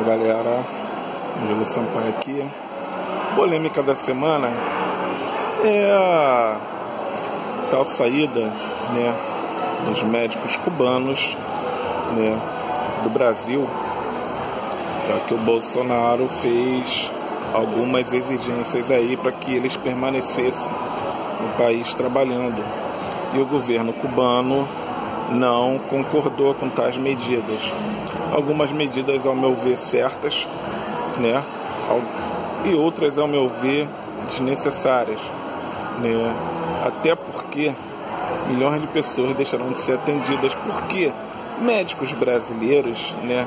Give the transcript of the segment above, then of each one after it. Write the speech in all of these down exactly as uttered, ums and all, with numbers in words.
Galera, Angelo Sampaio aqui. Polêmica da semana é a tal saída, né, dos médicos cubanos, né, do Brasil, já que o Bolsonaro fez algumas exigências aí para que eles permanecessem no país trabalhando, e o governo cubano não concordou com tais medidas. Algumas medidas, ao meu ver, certas, né, e outras, ao meu ver, desnecessárias, né, até porque milhões de pessoas deixarão de ser atendidas, porque médicos brasileiros, né,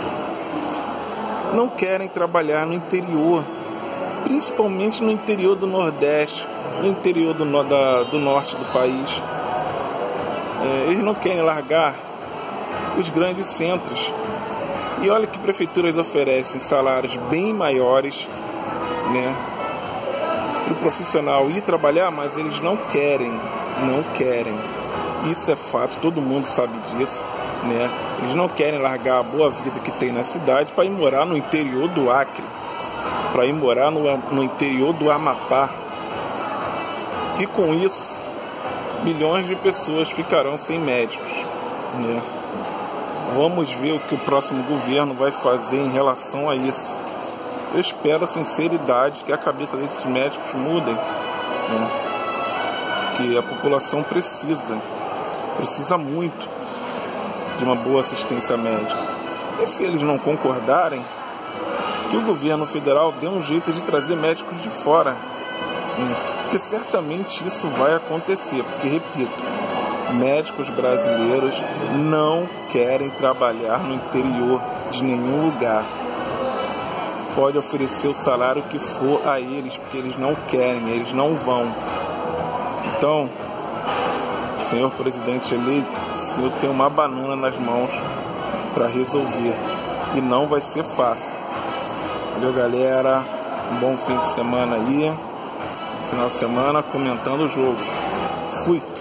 não querem trabalhar no interior, principalmente no interior do Nordeste, no interior do, no, da, do Norte do país. É, eles não querem largar os grandes centros. E olha que prefeituras oferecem salários bem maiores, né, para o profissional ir trabalhar, mas eles não querem, não querem. Isso é fato, todo mundo sabe disso, né? Eles não querem largar a boa vida que tem na cidade para ir morar no interior do Acre, para ir morar no, no interior do Amapá. E com isso, milhões de pessoas ficarão sem médicos, né? Vamos ver o que o próximo governo vai fazer em relação a isso. Eu espero, a sinceridade, que a cabeça desses médicos mudem, né? Que a população precisa, precisa muito de uma boa assistência médica. E se eles não concordarem, que o governo federal dê um jeito de trazer médicos de fora, né? Porque certamente isso vai acontecer, porque, repito, médicos brasileiros não querem trabalhar no interior de nenhum lugar. Pode oferecer o salário que for a eles, porque eles não querem, eles não vão. Então, senhor presidente eleito, o senhor tem uma banana nas mãos para resolver, e não vai ser fácil. Valeu, galera, um bom fim de semana aí, final de semana comentando o jogo. Fui!